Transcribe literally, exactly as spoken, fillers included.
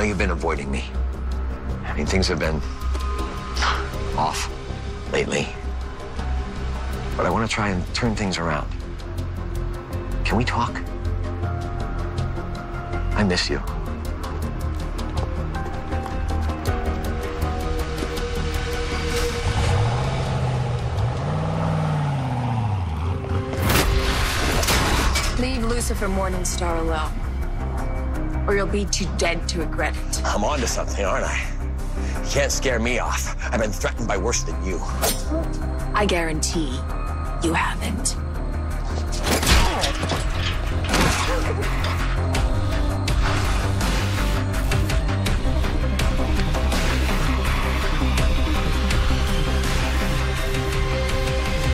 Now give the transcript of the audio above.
you've been avoiding me. I mean, things have been off lately. But I want to try and turn things around. Can we talk? I miss you. Leave Lucifer Morningstar alone, or you'll be too dead to regret it. I'm onto something, aren't I? You can't scare me off. I've been threatened by worse than you. I guarantee you haven't.